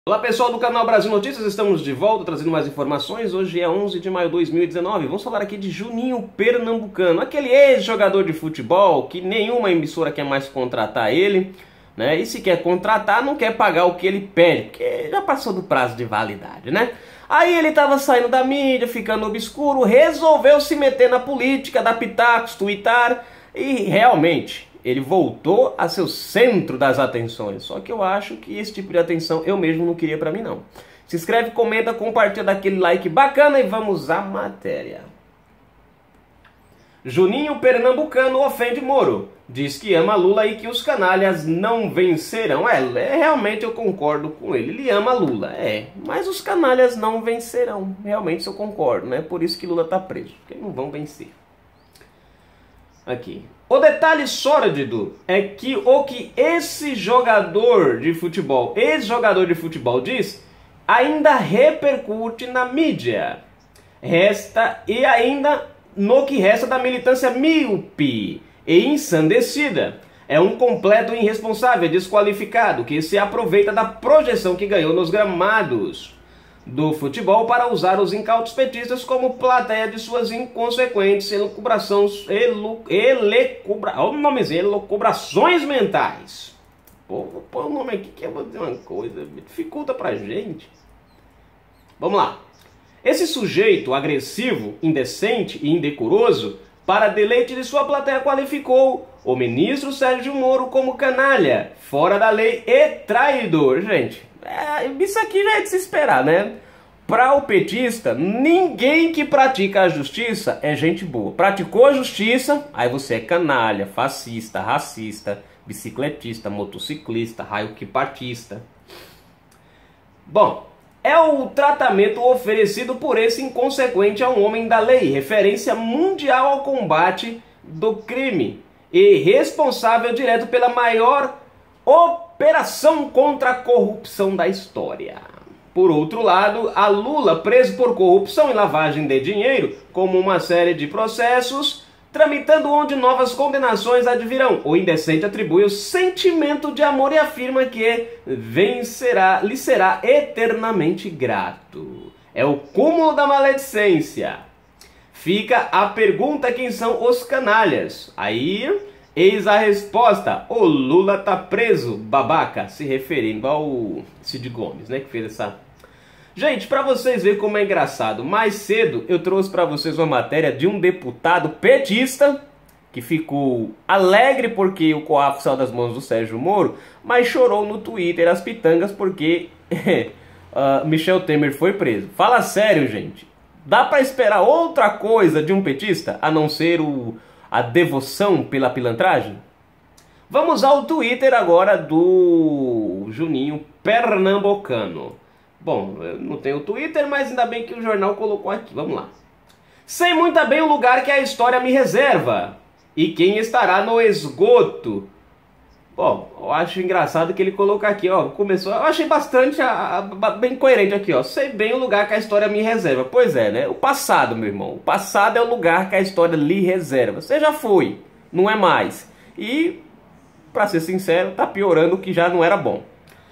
Olá pessoal do canal Brasil Notícias, estamos de volta trazendo mais informações. Hoje é 11 de maio de 2019, vamos falar aqui de Juninho Pernambucano, aquele ex-jogador de futebol que nenhuma emissora quer mais contratar ele, né? E se quer contratar, não quer pagar o que ele pede, porque já passou do prazo de validade, né? Aí ele estava saindo da mídia, ficando obscuro, resolveu se meter na política, dar pitacos, tuitar e realmente ele voltou a ser o centro das atenções. Só que eu acho que esse tipo de atenção eu mesmo não queria pra mim não. Se inscreve, comenta, compartilha, dá aquele like bacana e vamos à matéria. Juninho Pernambucano ofende Moro. Diz que ama Lula e que os canalhas não vencerão. Realmente eu concordo com ele. Ele ama Lula, mas os canalhas não vencerão. Realmente eu concordo, né? Por isso que Lula tá preso, porque não vão vencer. Aqui. O detalhe sórdido é que o que esse jogador de futebol, ex-jogador de futebol diz, ainda repercute na mídia. E ainda no que resta da militância míope e ensandecida. É um completo irresponsável, desqualificado, que se aproveita da projeção que ganhou nos gramados do futebol para usar os incautos petistas como plateia de suas inconsequentes elucubrações mentais. Vou pôr o nome aqui que eu vou dizer uma coisa, dificulta pra gente. Vamos lá. Esse sujeito agressivo, indecente e indecoroso, para deleite de sua plateia, qualificou o ministro Sérgio Moro como canalha, fora da lei e traidor. Gente, isso aqui já é de se esperar, né? Para o petista, ninguém que pratica a justiça é gente boa. Praticou a justiça, aí você é canalha, fascista, racista, bicicletista, motociclista, raio-que-partista. Bom, é o tratamento oferecido por esse inconsequente a um homem da lei, referência mundial ao combate do crime e responsável direto pela maior operação contra a corrupção da história. Por outro lado, a Lula, preso por corrupção e lavagem de dinheiro, como uma série de processos, tramitando onde novas condenações advirão. O indecente atribui o sentimento de amor e afirma que lhe será eternamente grato. É o cúmulo da maledicência. Fica a pergunta: quem são os canalhas? Aí, eis a resposta: o Lula tá preso, babaca, se referindo ao Cid Gomes, né, que fez essa... Gente, para vocês verem como é engraçado, mais cedo eu trouxe para vocês uma matéria de um deputado petista que ficou alegre porque o COAF saiu das mãos do Sérgio Moro, mas chorou no Twitter as pitangas porque Michel Temer foi preso. Fala sério, gente. Dá para esperar outra coisa de um petista a não ser a devoção pela pilantragem? Vamos ao Twitter agora do Juninho Pernambucano. Bom, eu não tenho Twitter, mas ainda bem que o jornal colocou aqui. Vamos lá. Sei muito bem o lugar que a história me reserva e quem estará no esgoto. Bom, eu acho engraçado que ele coloca aqui, ó. Começou, eu achei bastante bem coerente aqui, ó. Sei bem o lugar que a história me reserva. Pois é, né? O passado, meu irmão. O passado é o lugar que a história lhe reserva. Você já foi, não é mais. E, pra ser sincero, tá piorando o que já não era bom.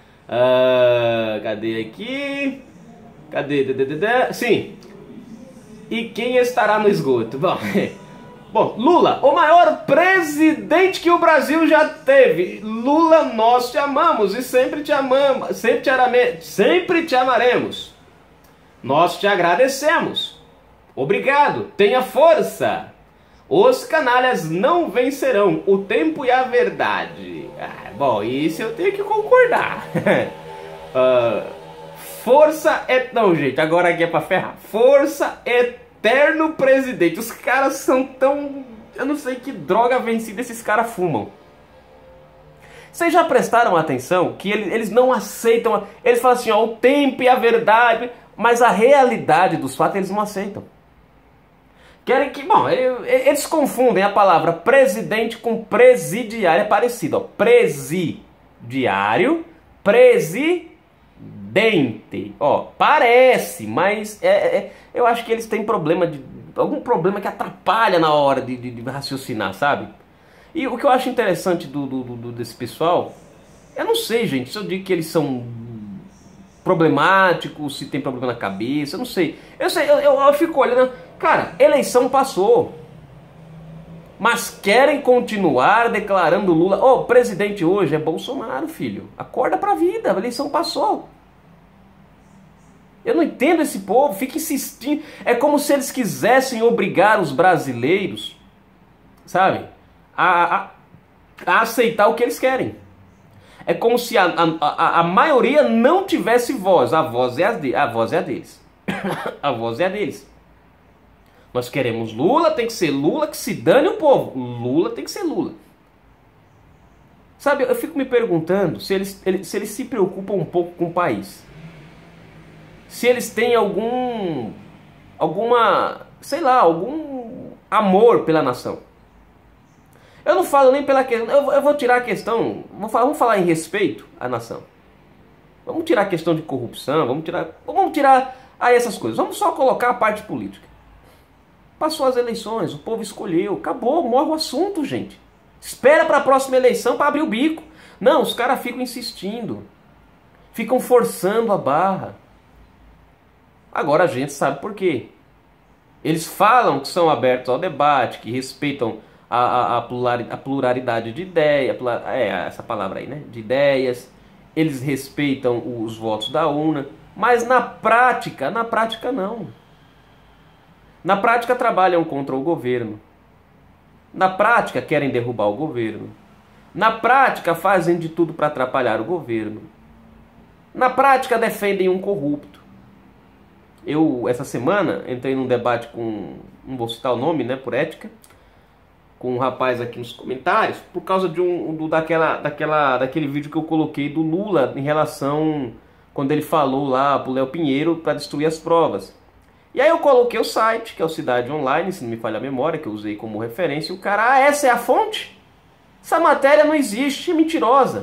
Cadê aqui? Cadê? Sim. E quem estará no esgoto? Bom, Lula, o maior presidente que o Brasil já teve. Lula, nós te amamos e sempre te amamos, sempre te amaremos. Nós te agradecemos. Obrigado, tenha força. Os canalhas não vencerão, o tempo e a verdade. Bom, isso eu tenho que concordar. Força é... Não, gente, agora aqui é pra ferrar. Força eterno presidente. Os caras são tão... Eu não sei que droga vencida esses caras fumam. Vocês já prestaram atenção que eles não aceitam... Eles falam assim, ó, o tempo e a verdade, mas a realidade dos fatos eles não aceitam. Querem que... Bom, eles confundem a palavra presidente com presidiário. É parecido, ó. Presidiário, presidente. Ó, parece, mas eu acho que eles têm problema algum problema que atrapalha na hora de raciocinar, sabe? E o que eu acho interessante desse pessoal... Eu não sei, gente, se eu digo que eles são problemático, se tem problema na cabeça, eu não sei. Eu fico olhando, cara, eleição passou. Mas querem continuar declarando Lula. O presidente hoje é Bolsonaro, filho. Acorda pra vida, a eleição passou. Eu não entendo esse povo, fica insistindo. É como se eles quisessem obrigar os brasileiros, sabe, a aceitar o que eles querem. É como se a maioria não tivesse voz. A voz é a deles. A voz é a deles. Nós queremos Lula, tem que ser Lula, que se dane o povo. Lula tem que ser Lula. Sabe, eu fico me perguntando se eles se preocupam um pouco com o país. Se eles têm algum amor pela nação. Eu não falo nem pela questão, eu vou tirar a questão, vamos falar em respeito à nação. Vamos tirar a questão de corrupção, vamos tirar aí essas coisas. Vamos só colocar a parte política. Passou as eleições, o povo escolheu, acabou, morre o assunto, gente. Espera para a próxima eleição para abrir o bico. Não, os caras ficam insistindo. Ficam forçando a barra. Agora a gente sabe por quê. Eles falam que são abertos ao debate, que respeitam a pluralidade de ideias, essa palavra aí, né? De ideias. Eles respeitam os votos da urna, mas na prática não. Na prática trabalham contra o governo. Na prática querem derrubar o governo. Na prática fazem de tudo para atrapalhar o governo. Na prática defendem um corrupto. Eu, essa semana, entrei num debate com, não vou citar o nome, né, por ética, com um rapaz aqui nos comentários, por causa de daquele vídeo que eu coloquei do Lula em relação, quando ele falou lá pro Léo Pinheiro para destruir as provas. E aí eu coloquei o site, que é o Cidade Online, se não me falha a memória, que eu usei como referência, e o cara, essa é a fonte? Essa matéria não existe, é mentirosa.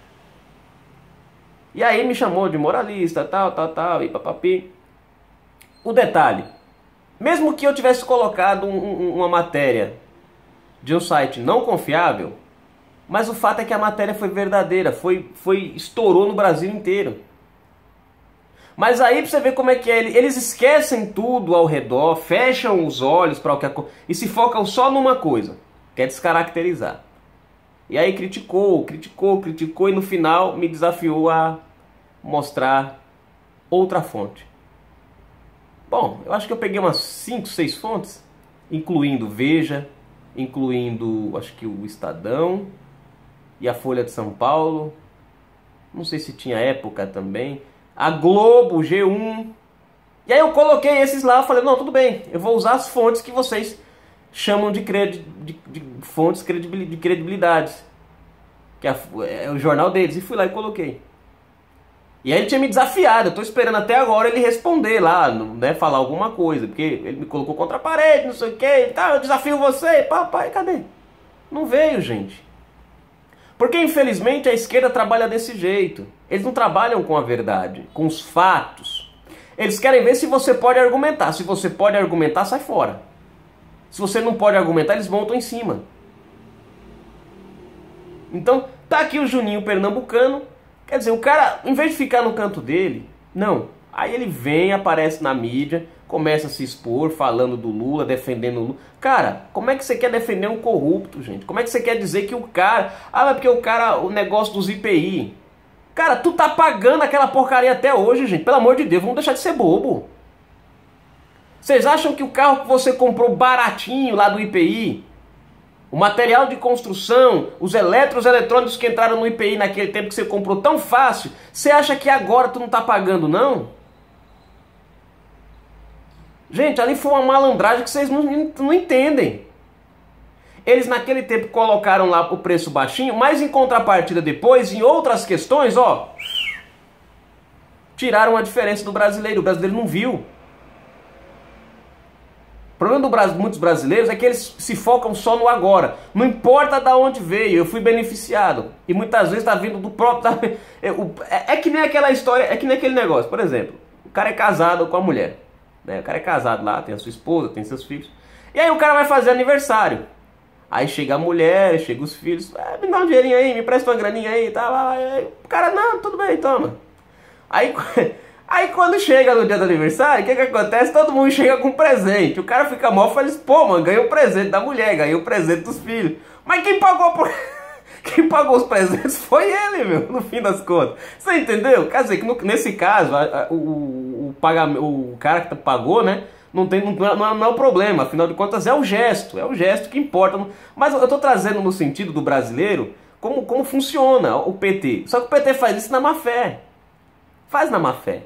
E aí me chamou de moralista, tal, e papapi. O detalhe, mesmo que eu tivesse colocado uma matéria de um site não confiável, mas o fato é que a matéria foi verdadeira, estourou no Brasil inteiro. Mas aí pra você ver como é que é, eles esquecem tudo ao redor, fecham os olhos para o que e se focam só numa coisa, que é descaracterizar. E aí criticou e no final me desafiou a mostrar outra fonte. Bom, eu acho que eu peguei umas 5, 6 fontes, incluindo Veja, incluindo, acho que o Estadão e a Folha de São Paulo. Não sei se tinha Época também. A Globo, G1. E aí eu coloquei esses lá, falei, não, tudo bem, eu vou usar as fontes que vocês chamam de fontes de credibilidades, que é o jornal deles, e fui lá e coloquei. E aí ele tinha me desafiado, eu tô esperando até agora ele responder lá, né, falar alguma coisa, porque ele me colocou contra a parede, não sei o que, tá, eu desafio você, papai, cadê? Não veio, gente. Porque infelizmente a esquerda trabalha desse jeito. Eles não trabalham com a verdade, com os fatos. Eles querem ver se você pode argumentar. Se você pode argumentar, sai fora. Se você não pode argumentar, eles montam em cima. Então, tá aqui o Juninho Pernambucano. Quer dizer, o cara, em vez de ficar no canto dele, não. Aí ele vem, aparece na mídia, começa a se expor, falando do Lula, defendendo o Lula. Cara, como é que você quer defender um corrupto, gente? Como é que você quer dizer que o cara... Ah, mas porque o negócio dos IPI... Cara, tu tá pagando aquela porcaria até hoje, gente. Pelo amor de Deus, vamos deixar de ser bobo. Vocês acham que o carro que você comprou baratinho lá do IPI, o material de construção, os eletrônicos que entraram no IPI naquele tempo que você comprou tão fácil, você acha que agora tu não tá pagando, não? Gente, ali foi uma malandragem que vocês não entendem. Eles naquele tempo colocaram lá o preço baixinho, mas em contrapartida depois, em outras questões, ó, tiraram a diferença do brasileiro. O brasileiro não viu. O problema de muitos brasileiros é que eles se focam só no agora. Não importa de onde veio, eu fui beneficiado. E muitas vezes está vindo do próprio... É que nem aquela história, é que nem aquele negócio. Por exemplo, o cara é casado com a mulher. Né? O cara é casado lá, tem a sua esposa, tem seus filhos. E aí o cara vai fazer aniversário. Aí chega a mulher, chega os filhos, me dá um dinheirinho aí, me presta uma graninha aí, tá? Aí o cara, não, tudo bem, toma. Aí, aí quando chega no dia do aniversário, o que acontece? Todo mundo chega com presente. O cara fica mal feliz, pô, mano, ganhou o presente da mulher, ganhou o presente dos filhos. Mas quem pagou por... Quem pagou os presentes foi ele, meu, no fim das contas. Você entendeu? Quer dizer, que nesse caso, o cara que pagou, né, não é o problema. Afinal de contas, é o gesto que importa. Mas eu estou trazendo no sentido do brasileiro como funciona o PT. Só que o PT faz isso na má fé. Faz na má fé.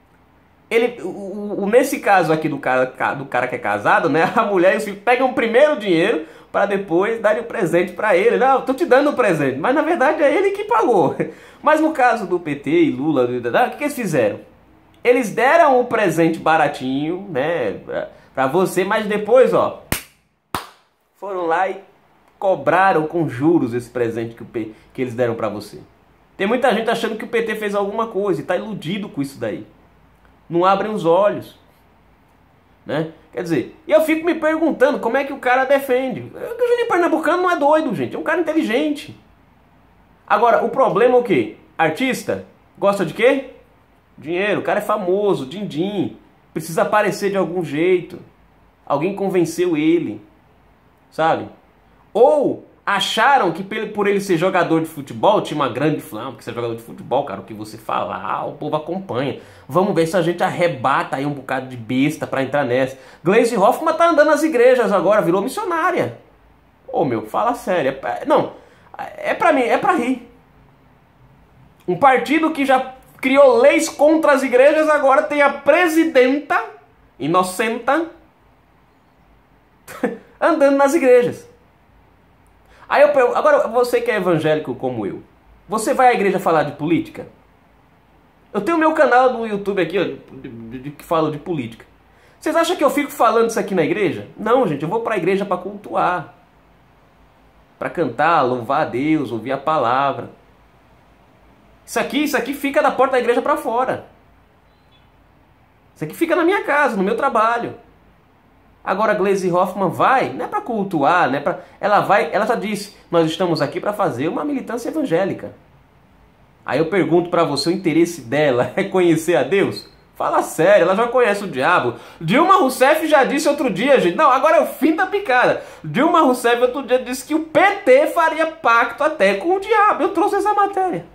Nesse caso aqui do cara que é casado, né, a mulher e os filhos pegam primeiro o dinheiro para depois dar o presente para ele. Não, tô te dando o presente, mas na verdade é ele que pagou. Mas no caso do PT e Lula, o que eles fizeram? Eles deram o presente baratinho, né, para você, mas depois, ó, foram lá e cobraram com juros esse presente que eles deram para você. Tem muita gente achando que o PT fez alguma coisa e tá iludido com isso daí. Não abrem os olhos, né? Quer dizer, e eu fico me perguntando como é que o cara defende. O Juninho Pernambucano não é doido, gente. É um cara inteligente. Agora, o problema é o quê? Artista gosta de quê? Dinheiro. O cara é famoso, din-din. Precisa aparecer de algum jeito. Alguém convenceu ele. Sabe? Ou acharam que por ele ser jogador de futebol, tinha uma grande fama, porque você é jogador de futebol, cara, o que você fala, o povo acompanha. Vamos ver se a gente arrebata aí um bocado de besta pra entrar nessa. Gleisi Hoffmann tá andando nas igrejas agora, virou missionária. Ô meu, fala sério. Não, é pra mim, é pra rir. Um partido que já criou leis contra as igrejas, agora tem a presidenta, inocenta, andando nas igrejas. Aí eu pergunto, agora você que é evangélico como eu, você vai à igreja falar de política? Eu tenho meu canal no YouTube aqui, ó, que fala de política. Vocês acham que eu fico falando isso aqui na igreja? Não, gente, eu vou para a igreja para cultuar. Para cantar, louvar a Deus, ouvir a palavra. Isso aqui fica da porta da igreja para fora. Isso aqui fica na minha casa, no meu trabalho. Agora a Gleisi Hoffmann vai, não é para cultuar, não é pra... ela já disse, nós estamos aqui para fazer uma militância evangélica. Aí eu pergunto para você, o interesse dela é conhecer a Deus? Fala sério, ela já conhece o diabo. Dilma Rousseff já disse outro dia, gente, não, agora é o fim da picada. Dilma Rousseff outro dia disse que o PT faria pacto até com o diabo. Eu trouxe essa matéria.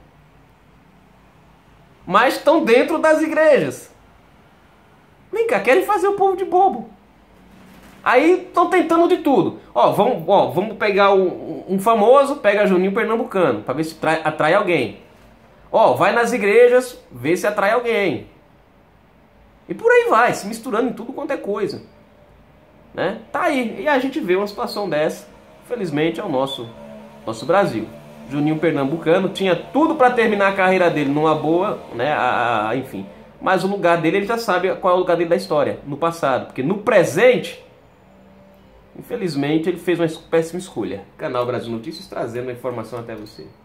Mas estão dentro das igrejas. Vem cá, querem fazer o povo de bobo. Aí estão tentando de tudo. Vamos pegar um famoso, pega Juninho Pernambucano, para ver se atrai alguém. Vai nas igrejas, vê se atrai alguém. E por aí vai, se misturando em tudo quanto é coisa. Né? Tá aí. E a gente vê uma situação dessa. Infelizmente é o nosso Brasil. Juninho Pernambucano tinha tudo para terminar a carreira dele numa boa, né? Enfim. Mas o lugar dele, ele já sabe qual é o lugar dele da história, no passado. Porque no presente, infelizmente, ele fez uma péssima escolha. Canal Brasil Notícias trazendo a informação até você.